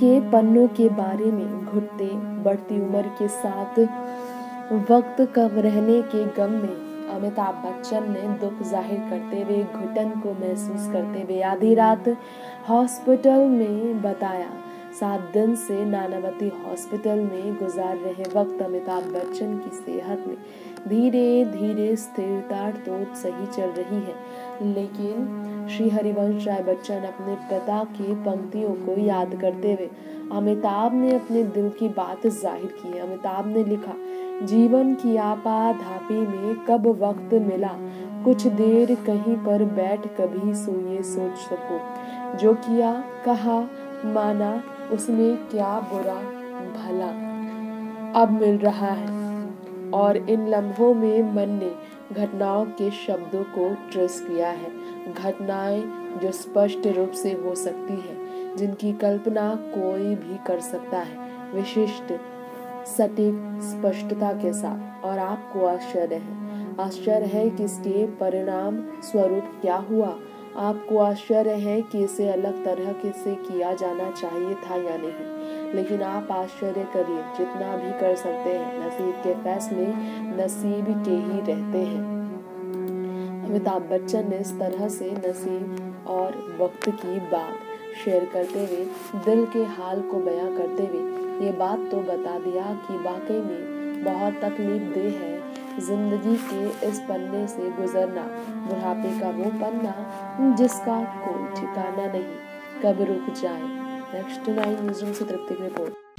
के पन्नों के बारे में घुटते, बढ़ती उम्र के साथ वक्त कम रहने के गम में अमिताभ बच्चन ने दुख जाहिर करते हुए घुटन को महसूस करते हुए आधी रात हॉस्पिटल में बताया। 7 दिन से नानावती हॉस्पिटल में गुजार रहे वक्त अमिताभ बच्चन की सेहत में धीरे धीरे स्थिरता तो सही चल रही है, लेकिन श्री हरिवंश राय बच्चन अपने पिता की पंक्तियों को याद करते हुए अमिताभ ने अपने दिल की बात जाहिर की। अमिताभ ने लिखा, जीवन की आपाधापी में कब वक्त मिला, कुछ देर कहीं पर बैठ कभी सोए सोच सको, जो किया कहा माना उसमें क्या बुरा भला अब मिल रहा है। और इन लम्हों में मन ने घटनाओं के शब्दों को ट्रेस किया है, घटनाएं जो स्पष्ट रूप से हो सकती है, जिनकी कल्पना कोई भी कर सकता है, विशिष्ट सटीक स्पष्टता के साथ। और आपको आश्चर्य है कि इसके परिणाम स्वरूप क्या हुआ। आपको आश्चर्य है कि इसे अलग तरह से किया जाना चाहिए था या नहीं, लेकिन आप आश्चर्य करिए जितना भी कर सकते हैं, नसीब के फैसले नसीब के ही रहते हैं। अमिताभ बच्चन ने इस तरह से नसीब और वक्त की बात शेयर करते हुए दिल के हाल को बयां करते हुए ये बात तो बता दिया कि वाकई में बहुत तकलीफ देह है जिंदगी के इस पन्ने से गुजरना, बुढ़ापे का वो पन्ना जिसका कोई ठिकाना नहीं, कब रुक जाए। नेक्स्ट 9 न्यूज़ रूम से तृप्ति की रिपोर्ट।